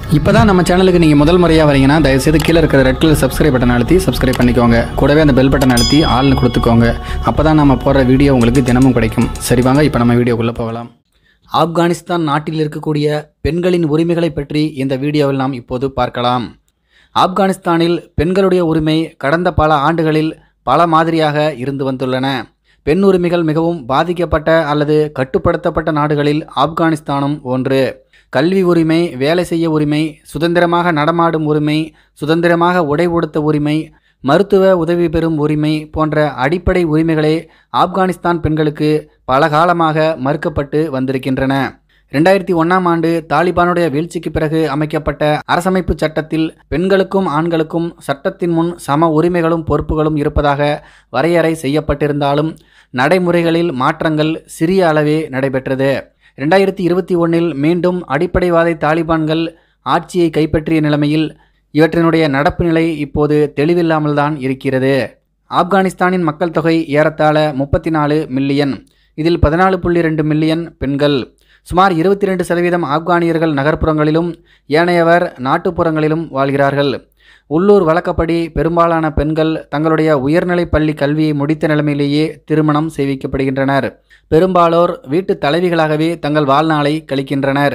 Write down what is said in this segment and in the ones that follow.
இப்போதான் நம்ம சேனலுக்கு நீங்கள் முதல் முறையாக வரீங்கன்னா தயவுசெய்து கீழே இருக்கிற ரெட் கலர் சப்ஸ்கிரைப் பட்டன் அழுத்தி சப்ஸ்கிரைப் பண்ணிக்கோங்க. கூடவே அந்த பெல் பட்டன் அழுத்தி ஆள்னு கொடுத்துக்கோங்க. அப்போ தான் நம்ம போடுற வீடியோ உங்களுக்கு தினமும் கிடைக்கும். சரி வாங்க இப்போ நம்ம வீடியோக்குள்ளே போகலாம். ஆப்கானிஸ்தான் நாட்டில் இருக்கக்கூடிய பெண்களின் உரிமைகளை பற்றி இந்த வீடியோவில் நாம் இப்போது பார்க்கலாம். ஆப்கானிஸ்தானில் பெண்களுடைய உரிமை கடந்த பல ஆண்டுகளில் பல மாதிரியாக இருந்து வந்துள்ளன. பெண் உரிமைகள் மிகவும் பாதிக்கப்பட்ட அல்லது கட்டுப்படுத்தப்பட்ட நாடுகளில் ஆப்கானிஸ்தானும் ஒன்று. கல்வி உரிமை, வேலை செய்ய உரிமை, சுதந்திரமாக நடமாடும் உரிமை, சுதந்திரமாக உடை உடுத்த உரிமை, மருத்துவ உதவி பெறும் உரிமை போன்ற அடிப்படை உரிமைகளே ஆப்கானிஸ்தான் பெண்களுக்கு பல காலமாக மறுக்கப்பட்டு வந்திருக்கின்றன. 2001ஆம் ஆண்டு தாலிபானுடைய வீழ்ச்சிக்கு பிறகு அமைக்கப்பட்ட அரசமைப்பு சட்டத்தில் பெண்களுக்கும் ஆண்களுக்கும் சட்டத்தின் முன் சம உரிமைகளும் பொறுப்புகளும் இருப்பதாக வரையறை செய்யப்பட்டிருந்தாலும் நடைமுறைகளில் மாற்றங்கள் சிறிய அளவே நடைபெற்றது. 2021இல் மீண்டும் அடிப்படைவாத தாலிபான்கள் ஆட்சியை கைப்பற்றிய நிலைமையில் இவற்றினுடைய நடப்பு நிலை இப்போது தெளிவில்லாமல்தான் இருக்கிறது. ஆப்கானிஸ்தானின் மக்கள் தொகை ஏறத்தாழ 34 மில்லியன். இதில் 14.2 மில்லியன் பெண்கள். சுமார் 22% ஆப்கானியர்கள் நகர்ப்புறங்களிலும் ஏனையவர் நாட்டுப்புறங்களிலும் வாழ்கிறார்கள். உள்ளூர் வழக்கப்படி பெரும்பாலான பெண்கள் தங்களுடைய உயர்நிலை பள்ளி கல்வியை முடித்த நிலைமையிலேயே திருமணம் செய்விக்கப்படுகின்றனர். பெரும்பாலோர் வீட்டு தலைவிகளாகவே தங்கள் வாழ்நாளை கழிக்கின்றனர்.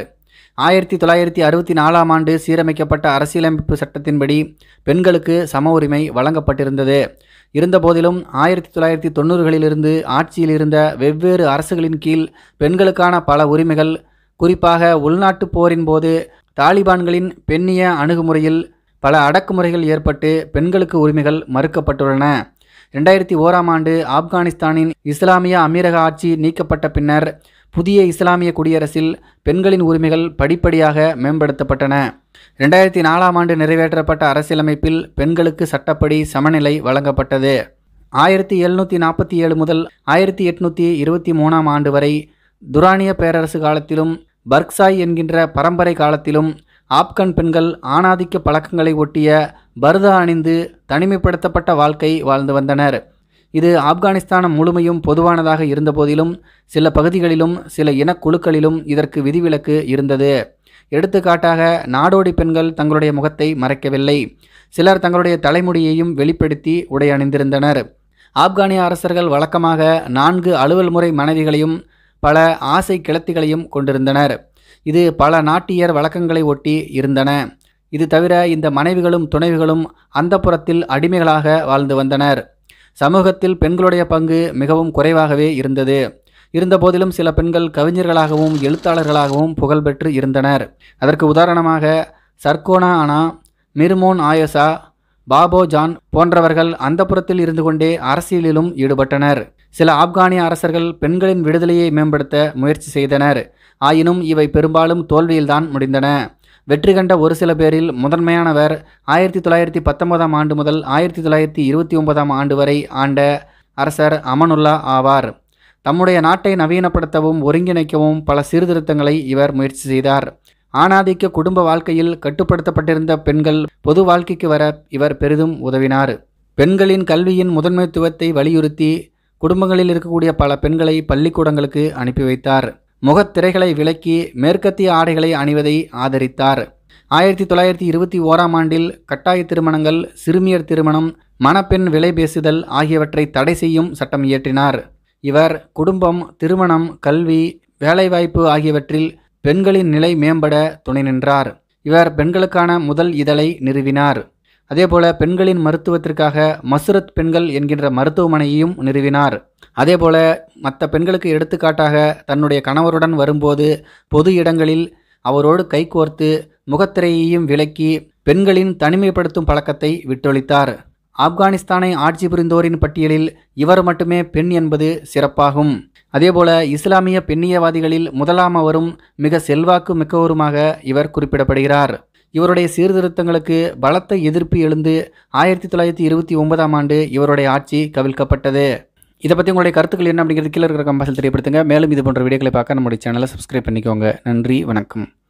1964ஆம் ஆண்டு சீரமைக்கப்பட்ட அரசியலமைப்பு சட்டத்தின்படி பெண்களுக்கு சம உரிமை வழங்கப்பட்டிருந்தது. இருந்தபோதிலும் 1990களிலிருந்து ஆட்சியில் இருந்த வெவ்வேறு அரசுகளின் கீழ் பெண்களுக்கான பல உரிமைகள், குறிப்பாக உள்நாட்டு போரின் போது தாலிபான்களின் பெண்ணிய அணுகுமுறையில் பல அடக்குமுறைகள் ஏற்பட்டு பெண்களுக்கு உரிமைகள் மறுக்கப்பட்டுள்ளன. 2001ஆம் ஆண்டு ஆப்கானிஸ்தானின் இஸ்லாமிய அமீரக ஆட்சி நீக்கப்பட்ட பின்னர் புதிய இஸ்லாமிய குடியரசில் பெண்களின் உரிமைகள் படிப்படியாக மேம்படுத்தப்பட்டன. 2004ஆம் ஆண்டு நிறைவேற்றப்பட்ட அரசியலமைப்பில் பெண்களுக்கு சட்டப்படி சமநிலை வழங்கப்பட்டது. 1747 முதல் 1823ஆம் ஆண்டு வரை துரானிய பேரரசு காலத்திலும் பர்க்சாய் என்கின்ற பரம்பரை காலத்திலும் ஆப்கன் பெண்கள் ஆணாதிக்க பழக்கங்களை ஒட்டிய பர்தா அணிந்து தனிமைப்படுத்தப்பட்ட வாழ்க்கை வாழ்ந்து வந்தனர். இது ஆப்கானிஸ்தான் முழுமையும் பொதுவானதாக இருந்தபோதிலும் சில பகுதிகளிலும் சில இனக்குழுக்களிலும் இதற்கு விதிவிலக்கு இருந்தது. எடுத்துக்காட்டாக நாடோடி பெண்கள் தங்களுடைய முகத்தை மறைக்கவில்லை. சிலர் தங்களுடைய தலைமுடியையும் வெளிப்படுத்தி உடை அணிந்திருந்தனர். ஆப்கானிய அரசர்கள் வழக்கமாக 4 அலுவல் முறை மனைவிகளையும் பல ஆசை கிழத்திகளையும் கொண்டிருந்தனர். இது பல நாட்டியர் வழக்கங்களை ஒட்டி இருந்தன. இது தவிர இந்த மனைவிகளும் துணைவிகளும் அந்தப்புறத்தில் அடிமைகளாக வாழ்ந்து வந்தனர். சமூகத்தில் பெண்களுடைய பங்கு மிகவும் குறைவாகவே இருந்தது. இருந்தபோதிலும் சில பெண்கள் கவிஞர்களாகவும் எழுத்தாளர்களாகவும் புகழ்பெற்று இருந்தனர். அதற்கு உதாரணமாக சர்கோனா அனா, மிர்மோன் ஆயசா, பாபோ ஜான் போன்றவர்கள் அந்தப்புறத்தில் இருந்து கொண்டே அரசியலிலும் ஈடுபட்டனர். சில ஆப்கானிய அரசர்கள் பெண்களின் விடுதலையை மேம்படுத்த முயற்சி செய்தனர். ஆயினும் இவை பெரும்பாலும் தோல்வியில்தான் முடிந்தன. வெற்றி கண்ட ஒரு சில பேரில் முதன்மையானவர் 1919ஆம் ஆண்டு முதல் 1929ஆம் ஆண்டு வரை ஆண்ட அரசர் அமனுல்லா ஆவார். தம்முடைய நாட்டை நவீனப்படுத்தவும் ஒருங்கிணைக்கவும் பல சீர்திருத்தங்களை இவர் முயற்சி செய்தார். ஆணாதிக்க குடும்ப வாழ்க்கையில் கட்டுப்படுத்தப்பட்டிருந்த பெண்கள் பொது வாழ்க்கைக்கு வர இவர் பெரிதும் உதவினார். பெண்களின் கல்வியின் முதன்மைத்துவத்தை வலியுறுத்தி குடும்பங்களில் இருக்கக்கூடிய பல பெண்களை பள்ளிக்கூடங்களுக்கு அனுப்பி வைத்தார். முகத்திரைகளை விலக்கி மேற்கத்திய ஆடைகளை அணிவதை ஆதரித்தார். 1921ஆம் ஆண்டில் கட்டாய திருமணங்கள், சிறுமியர் திருமணம், மணப்பெண் விலை பேசுதல் ஆகியவற்றை தடை செய்யும் சட்டம் இயற்றினார். இவர் குடும்பம், திருமணம், கல்வி, வேலைவாய்ப்பு ஆகியவற்றில் பெண்களின் நிலை மேம்பட துணை நின்றார். இவர் பெண்களுக்கான முதல் இதழை நிறுவினார். அதேபோல பெண்களின் மருத்துவத்திற்காக மசுரத் பெண்கள் என்கின்ற மருத்துவமனையையும் நிறுவினார். அதேபோல மற்ற பெண்களுக்கு எடுத்துக்காட்டாக தன்னுடைய கணவருடன் வரும்போது பொது இடங்களில் அவரோடு கைகோர்த்து முகத்திரையையும் விலக்கி பெண்களின் தனிமைப்படுத்தும் பழக்கத்தை விட்டொழித்தார். ஆப்கானிஸ்தானை ஆட்சி புரிந்தோரின் பட்டியலில் இவர் மட்டுமே பெண் என்பது சிறப்பாகும். அதேபோல இஸ்லாமிய பெண்ணியவாதிகளில் முதலாமவரும் மிக செல்வாக்கு மிக்கவருமாக இவர் குறிப்பிடப்படுகிறார். இவருடைய சீர்திருத்தங்களுக்கு பலத்த எதிர்ப்பு எழுந்து 1929ஆம் ஆண்டு இவருடைய ஆட்சி கவிழ்க்கப்பட்டது. இதை பற்றி உங்களுடைய கருத்துக்கள் என்ன அப்படிங்கிறது கீழே இருக்கிற கமெண்ட்ஸில் தெரியப்படுத்துங்க. மேலும் இது போன்ற வீடியோக்களை பார்க்க நம்முடைய சேனலை சப்ஸ்கிரைப் பண்ணிக்கோங்க. நன்றி, வணக்கம்.